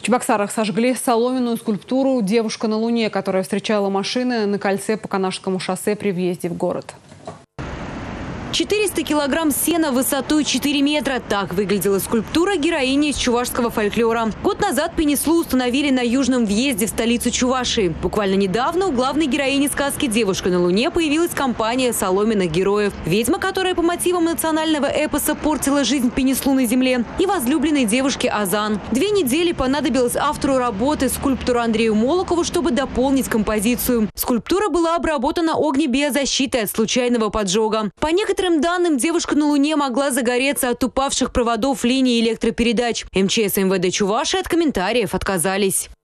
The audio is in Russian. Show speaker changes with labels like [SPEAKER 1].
[SPEAKER 1] Чебоксарах сожгли соломенную скульптуру «Девушка на Луне», которая встречала машины на кольце по Канашскому шоссе при въезде в город.
[SPEAKER 2] 400 килограмм сена высотой 4 метра. Так выглядела скульптура героини из чувашского фольклора. Год назад Пенеслу установили на южном въезде в столицу Чувашии. Буквально недавно у главной героини сказки «Девушка на Луне» появилась компания соломенных героев. Ведьма, которая по мотивам национального эпоса портила жизнь Пенеслу на земле, и возлюбленной девушке Азан. 2 недели понадобилось автору работы, скульптору Андрею Молокову, чтобы дополнить композицию. Скульптура была обработана огнебиозащитой от случайного поджога. По некоторым данным, девушка на Луне могла загореться от упавших проводов линии электропередач. МЧС и МВД Чувашии от комментариев отказались.